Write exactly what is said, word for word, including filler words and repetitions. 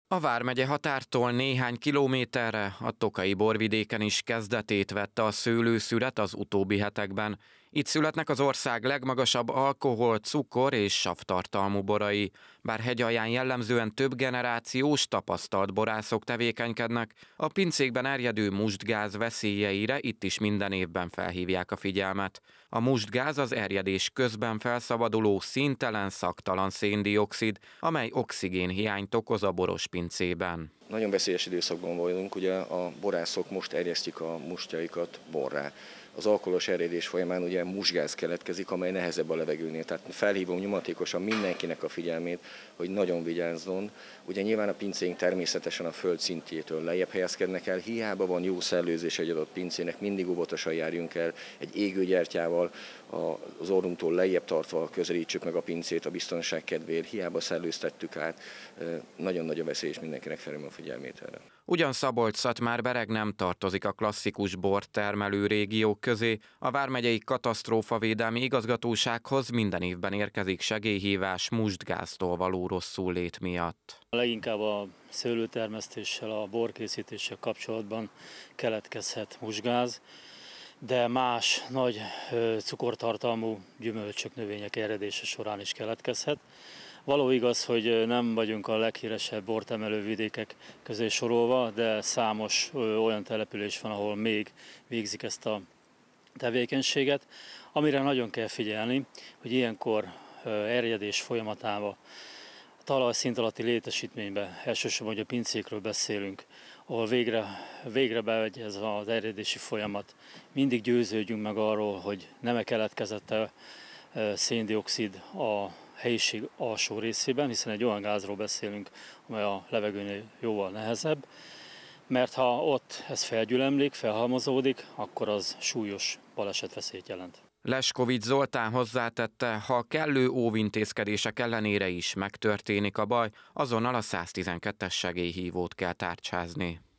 A vármegye határtól néhány kilométerre a Tokaji borvidéken is kezdetét vette a szőlőszület az utóbbi hetekben. Itt születnek az ország legmagasabb alkohol, cukor és savtartalmú borai. Bár hegyalján jellemzően több generációs, tapasztalt borászok tevékenykednek, a pincékben erjedő mustgáz veszélyeire itt is minden évben felhívják a figyelmet. A mustgáz az erjedés közben felszabaduló színtelen, szagtalan széndioxid, amely oxigénhiányt okoz a boros pincében. Nagyon veszélyes időszakban vagyunk, ugye a borászok most erjesztik a mustjaikat borrá. Az alkoholos erjedés folyamán ugye mustgáz keletkezik, amely nehezebb a levegőnél. Tehát felhívom nyomatékosan mindenkinek a figyelmét, hogy nagyon vigyázzon. Ugye nyilván a pincéink természetesen a föld szintjétől lejjebb helyezkednek el, hiába van jó szellőzés egy adott pincének, mindig óvatosan járjunk el, egy égőgyertyával az orrunktól lejjebb tartva közelítsük meg a pincét a biztonság kedvéért, hiába szellőztettük át. Nagyon nagy a veszély, és mindenkinek felhívom a figyelmét erre. Ugyan Szabolcs-Szatmár-Bereg nem tartozik a klasszikus bortermelő régiók közé, a vármegyei katasztrófavédelmi igazgatósághoz minden évben érkezik segélyhívás mustgáztól való rosszul-lét miatt. Leginkább a szőlőtermesztéssel, a borkészítéssel kapcsolatban keletkezhet mustgáz, de más nagy cukortartalmú gyümölcsök, növények eredése során is keletkezhet. Való igaz, hogy nem vagyunk a leghíresebb bortermelő vidékek közé sorolva, de számos olyan település van, ahol még végzik ezt a tevékenységet. Amire nagyon kell figyelni, hogy ilyenkor erjedés folyamatában a talajszint alatti létesítményben, elsősorban, hogy a pincékről beszélünk, ahol végre, végre bevegy ez az erjedési folyamat, mindig győződjünk meg arról, hogy nem keletkezett a széndioxid a helyiség alsó részében, hiszen egy olyan gázról beszélünk, amely a levegőnél jóval nehezebb, mert ha ott ez felgyülemlik, felhalmozódik, akkor az súlyos balesetveszélyt jelent. Leskovics Zoltán hozzátette, ha kellő óvintézkedések ellenére is megtörténik a baj, azonnal a száztizenkettes segélyhívót kell tárcsázni.